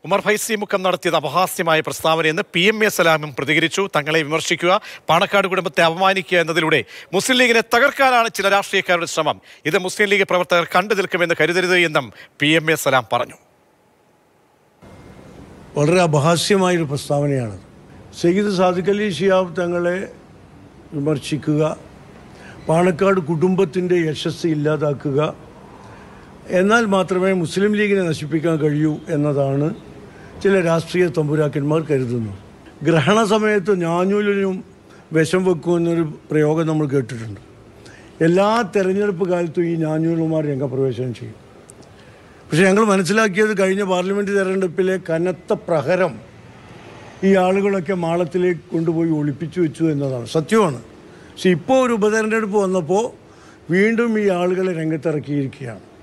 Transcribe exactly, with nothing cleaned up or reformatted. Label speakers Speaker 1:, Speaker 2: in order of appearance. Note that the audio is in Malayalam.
Speaker 1: ഉമർ ഫൈസി മുക്കം നടത്തിയത് അപഹാസ്യമായ പ്രസ്താവനയെന്ന് പി എം എ സലാമും പ്രതികരിച്ചു. തങ്ങളെ വിമർശിക്കുക, പാണക്കാട് കുടുംബത്തെ അപമാനിക്കുക എന്നതിലൂടെ മുസ്ലിം ലീഗിനെ തകർക്കാനാണ് ചില രാഷ്ട്രീയക്കാരുടെ ശ്രമം. ഇത് മുസ്ലിം ലീഗ് പ്രവർത്തകർ കണ്ടു നിൽക്കുമെന്ന് കരുതരുത് എന്നും പി എം എ സലാം പറഞ്ഞു.
Speaker 2: വളരെ അപഹാസ്യമായൊരു പ്രസ്താവനയാണ്. സയ്യിദ് സാദിഖ് അലി ശിഹാബ് തങ്ങളെ വിമർശിക്കുക, പാണക്കാട് കുടുംബത്തിൻ്റെ യശസ്സ് ഇല്ലാതാക്കുക, എന്നാൽ മാത്രമേ മുസ്ലിം ലീഗിനെ നശിപ്പിക്കാൻ കഴിയൂ എന്നതാണ് ചില രാഷ്ട്രീയ തമ്പുരാക്കന്മാർ കരുതുന്നത്. ഗ്രഹണ സമയത്ത് ഞാഞ്ഞൂലിനും വിഷം വെക്കുമെന്നൊരു പ്രയോഗം നമ്മൾ കേട്ടിട്ടുണ്ട്. എല്ലാ തെരഞ്ഞെടുപ്പ് കാലത്തും ഈ ഞാഞ്ഞൂലുമാർ രംഗപ്രവേശനം ചെയ്യും. പക്ഷേ ഞങ്ങൾ മനസ്സിലാക്കിയത് കഴിഞ്ഞ പാർലമെൻറ്റ് തെരഞ്ഞെടുപ്പിലെ കനത്ത പ്രഹരം ഈ ആളുകളൊക്കെ മാളത്തിലേക്ക് കൊണ്ടുപോയി ഒളിപ്പിച്ചു വെച്ചു എന്നതാണ്. സത്യമാണ്. പക്ഷെ ഇപ്പോൾ ഒരു ഉപതെരഞ്ഞെടുപ്പ് വന്നപ്പോൾ വീണ്ടും ഈ ആളുകളെ രംഗത്തിറക്കിയിരിക്കുകയാണ്.